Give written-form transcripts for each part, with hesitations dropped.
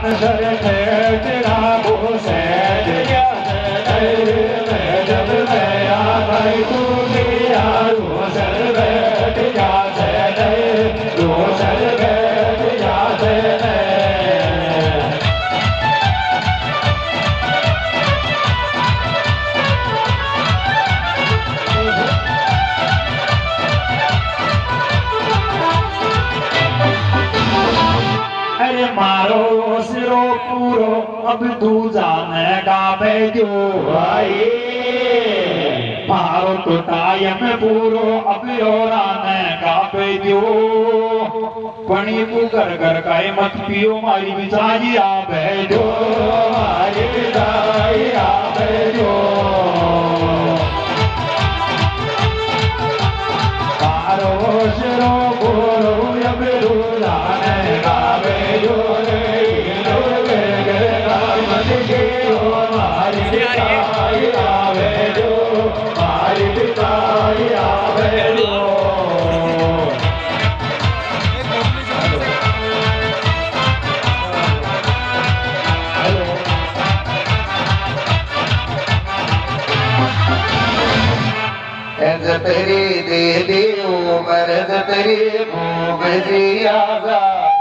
sir ठेठ रामो सैज जब मैं भाई तू लिया रो सर बैठ जा रो सर बैठ जा अरे मारो सिरो पूरो अब तू जाने गावे जो भाई मारो तो टाइम पूरो अब और आने गावे जो पणी तू घर घर का मत पियो मारी बिचारी आवे जो मारी बिचारी आवे जो मारो सिरो पूरो अब तू जाने गावे जो तेरी दीदी उमर तेरी भूख जियादा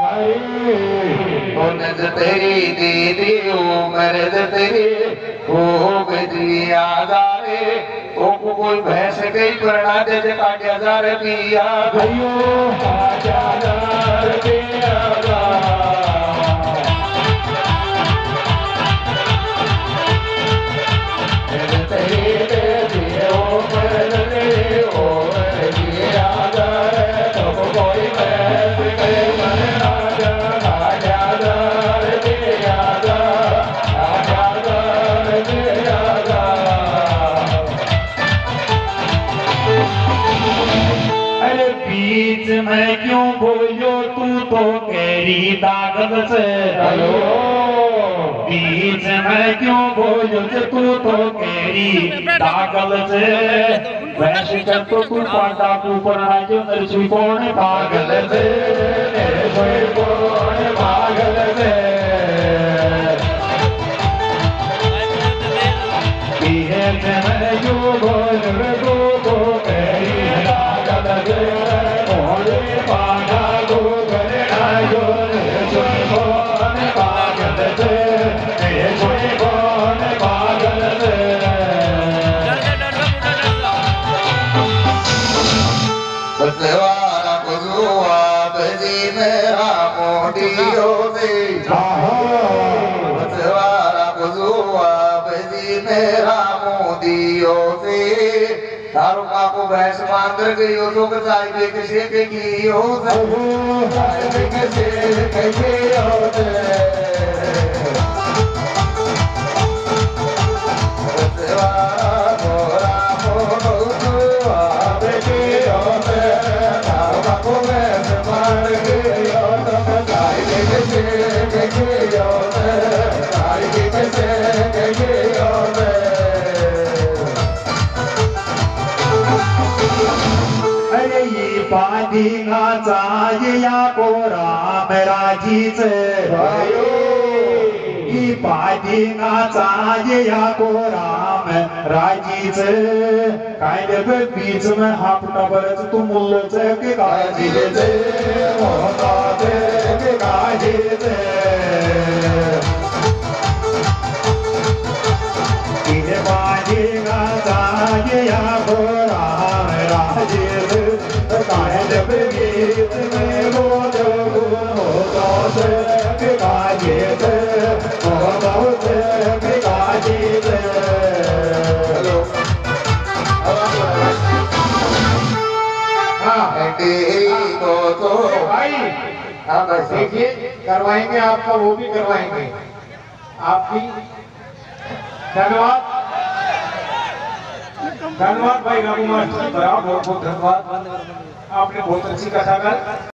तेरी दीदी उमर तेरी भूख जियादा रे तो कोई भैंस गई परना दे काटा जा रे पिया गयो काटा जा रे पिया बीच में क्यों बोलो तू तो केरी ताकत से आयो बीच में क्यों बोलो तू तो केरी ताकत से वैसे जब तो तू पाटा ऊपर आ जो नरसी कौन पागल से नरसी कौन पागल से बीच में क्यों बोलो तू तो केरी ताकत से बसवारा बुजुआ बजी मेरा मोटियो से बसवारा बुजुआ बजी मेरा मोदियो से तारो काको भैंस मांगर गयो तो कसाई बे किसे के कियो साई बे किसे के कियो पादीना चाहिया को राम राजी से पादीना चाहिया को राम राजी से कायदे पे बीच में हापटा बरस तू मुल्लो से के काजी से होता से के काजी से ये पादीना चाहिया को राम राजी से कायदे पे बीच में बोलो होता से के काजी से होता से के काजी से तो भाई हाँ बस देखिए करवाएंगे आपका वो भी करवाएंगे आपकी धन्यवाद धन्यवाद भाई रघुमान बहुत बहुत धन्यवाद आपने बहुत अच्छी कथा कर